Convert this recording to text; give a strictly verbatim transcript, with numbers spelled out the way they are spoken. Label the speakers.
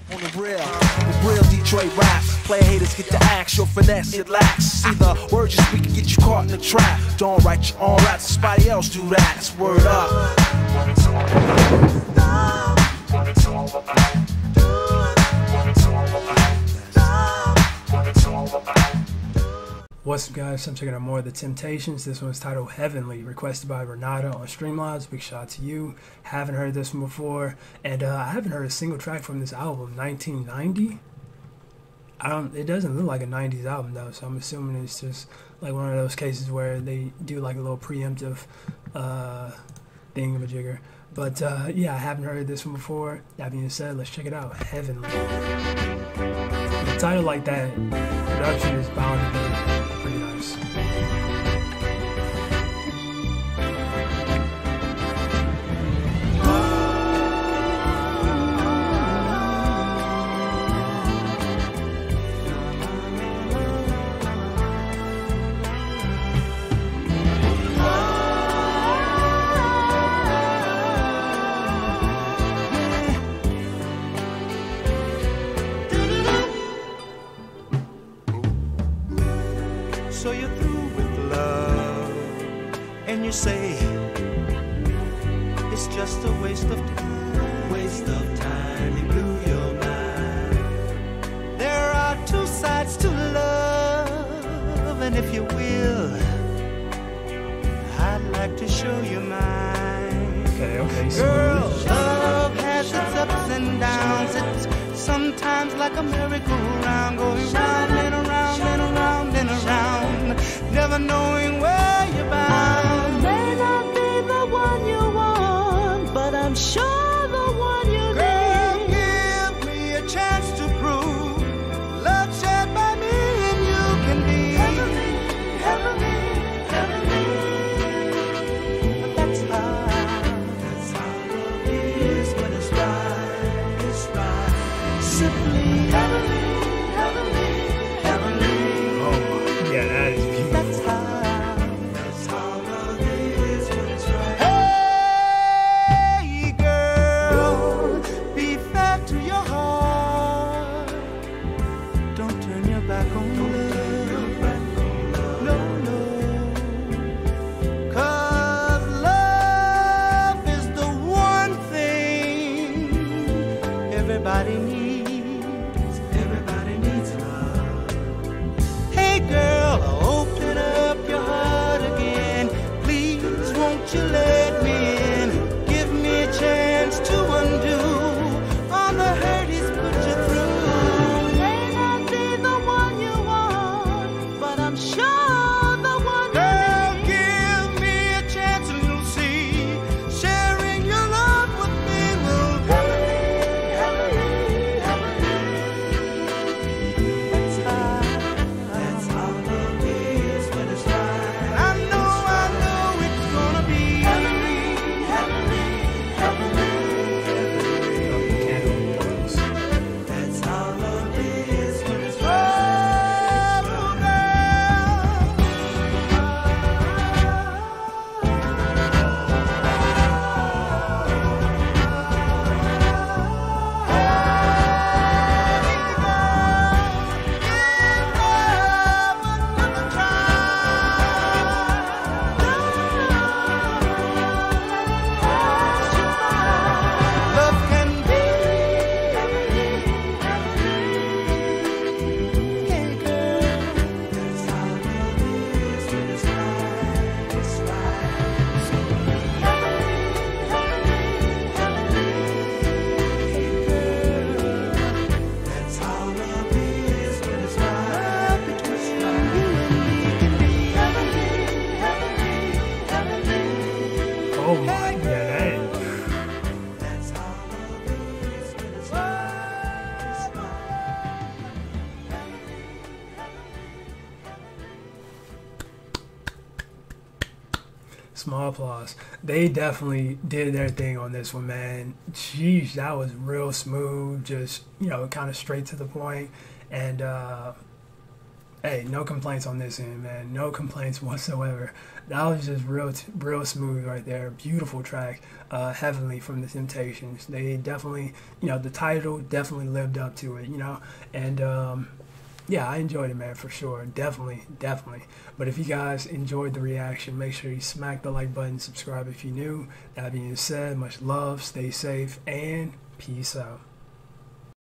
Speaker 1: On the real, the real Detroit rap. Player haters get the axe, your finesse it lacks. See the words you speak can get you caught in the trap. Don't write your own raps, somebody else do that. It's word up. What it's all about. What it's all about. What it's all about. What it's all about.
Speaker 2: What's up, guys? I'm checking out more of The Temptations. This one's titled Heavenly, requested by Renata on Streamlabs. Big shout out to you. Haven't heard this one before, and uh, I haven't heard a single track from this album. nineteen ninety. I don't. It doesn't look like a nineties album though, so I'm assuming it's just like one of those cases where they do like a little preemptive uh, thingamajigger. But uh, yeah, I haven't heard this one before. That being said, let's check it out. Heavenly. A title like that, production is bound to be pretty nice.
Speaker 3: So you're through with love, and you say it's just a waste of time. Waste of time, you blew your mind. There are two sides to love, and if you will, I'd like to show you mine.
Speaker 2: Okay, okay, so
Speaker 3: Girl, love has its ups and downs. It's sometimes like a merry-go-round, going round and around and around and around, never knowing where you're bound. May not be the one you want, but I'm sure the one you need. Girl, give me a chance to prove love shared by me and you can be heavenly, heavenly, heavenly. But that's how, that's how love is when it's right, it's right. Simply heavenly, heavenly, heavenly.
Speaker 2: oh yeah, that is beautiful.
Speaker 3: That's how, that's how love is when it's right. Hey girl, be fair to your heart. Don't turn your back on love. No, no. 'Cause love is the one thing everybody needs. Everybody needs love. Hey girl, open up your heart again. Please, won't you let me in? Give me a chance to undo all the hurt he's put you through. May not be the one you want, but I'm sure the one you Girl, need. Give me a chance and you'll see. Sharing your love with me will heavenly, heavenly, heavenly. That's how, that's how love is when it's right. I know, I know it's gonna be heavenly, heavenly, heavenly.
Speaker 2: Candle oils.
Speaker 3: That's how love is when it's right. Oh, Love can be heavenly, hey girl. That's how love is when it's right, it's right. So heavenly, heavenly, heavenly, hey girl. That's how love is when it's right, between you and me can be heavenly, heavenly, heavenly.
Speaker 2: Oh my, yeah, that is.
Speaker 3: That's how love is when it's right, it's right.
Speaker 2: Small applause. They definitely did their thing on this one, man. Jeez, that was real smooth. Just, you know, kind of straight to the point. And uh, hey, no complaints on this end, man. No complaints whatsoever. That was just real, t- real smooth right there. Beautiful track, uh, Heavenly from the Temptations. They definitely, you know, the title definitely lived up to it, you know, and um, yeah, I enjoyed it, man, for sure. Definitely, definitely. But if you guys enjoyed the reaction, make sure you smack the like button, subscribe if you're new. That being said, much love, stay safe, and peace out.